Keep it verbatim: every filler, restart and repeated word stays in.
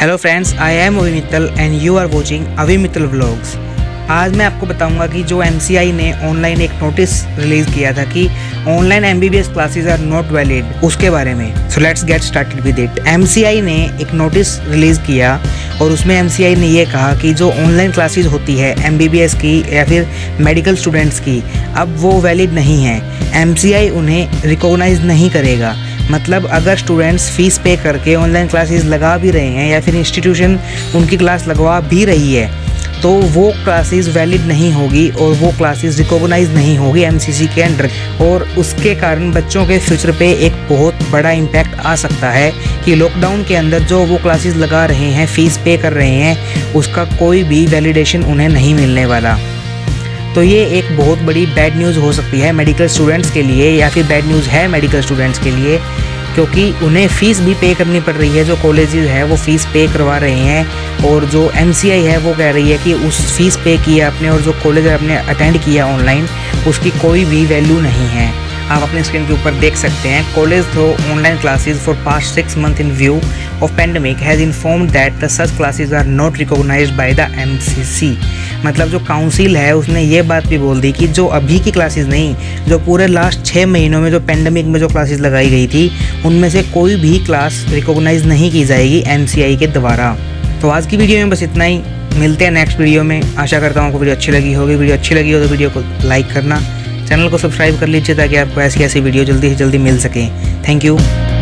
Hello friends, I am Avi Mittal and you are watching Avi Mittal vlogs. आज मैं आपको बताऊंगा कि जो एम सी आई ने ऑनलाइन एक नोटिस रिलीज़ किया था कि online M B B S classes are not valid, उसके बारे में। So let's get started with it. M C I ने एक नोटिस रिलीज़ किया और उसमें एम सी आई ने ये कहा कि जो ऑनलाइन क्लासेस होती है एम बी बी एस की या फिर मेडिकल स्टूडेंट्स की, अब वो वैलिड नहीं है। एम सी आई उन्हें रिकॉग्नाइज नहीं करेगा। मतलब अगर स्टूडेंट्स फ़ीस पे करके ऑनलाइन क्लासेस लगा भी रहे हैं या फिर इंस्टीट्यूशन उनकी क्लास लगवा भी रही है, तो वो क्लासेस वैलिड नहीं होगी और वो क्लासेस रिकॉग्नाइज नहीं होगी एम सी सी के अंडर। और उसके कारण बच्चों के फ्यूचर पे एक बहुत बड़ा इम्पैक्ट आ सकता है कि लॉकडाउन के अंदर जो वो क्लासेस लगा रहे हैं, फ़ीस पे कर रहे हैं, उसका कोई भी वैलिडेशन उन्हें नहीं मिलने वाला। तो ये एक बहुत बड़ी बैड न्यूज़ हो सकती है मेडिकल स्टूडेंट्स के लिए, या फिर बैड न्यूज़ है मेडिकल स्टूडेंट्स के लिए, क्योंकि उन्हें फ़ीस भी पे करनी पड़ रही है। जो कॉलेजेस है वो फ़ीस पे करवा रहे हैं और जो एम सी आई है वो कह रही है कि उस फीस पे किया आपने और जो कॉलेज आपने अटेंड किया ऑनलाइन, उसकी कोई भी वैल्यू नहीं है। आप अपने स्क्रीन के ऊपर देख सकते हैं, college through online classes for past six month in view of pandemic has informed that the such classes are not recognised by the M C C. मतलब जो काउंसिल है उसने ये बात भी बोल दी कि जो अभी की क्लासेस नहीं, जो पूरे लास्ट छः महीनों में जो पेंडेमिक में जो क्लासेस लगाई गई थी, उनमें से कोई भी क्लास रिकॉग्नाइज नहीं की जाएगी एम सी आई के द्वारा। तो आज की वीडियो में बस इतना ही। मिलते हैं नेक्स्ट वीडियो में। आशा करता हूँ आपको वीडियो अच्छी लगी होगी। वीडियो अच्छी लगी हो तो वीडियो को लाइक करना, चैनल को सब्सक्राइब कर लीजिए ताकि आपको ऐसी ऐसी वीडियो जल्दी से जल्दी मिल सके। Thank you.